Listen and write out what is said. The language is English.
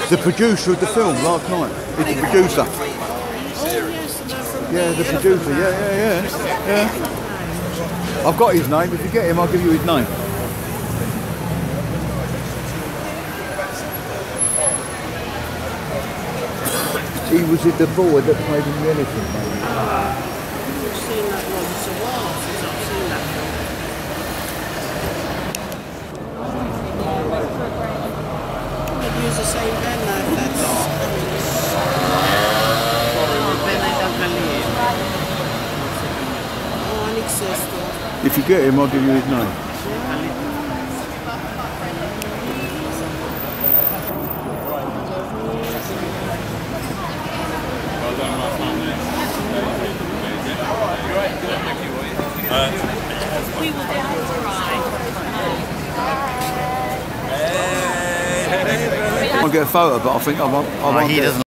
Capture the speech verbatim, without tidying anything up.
The producer of the film last night. He's the producer. Yeah, the producer. Yeah, yeah, yeah, yeah. I've got his name. If you get him, I'll give you his name. He was with the boy that played in the Elephant Man. I've seen that one. It's a while since I've seen that film. I'd use the same pen now if that's coming. Ben I don't believe. Oh, Alex says so. If you get him, I'll give you his name. We will be able to ride. I'll get a photo, but I think I won't. I won't he get doesn't.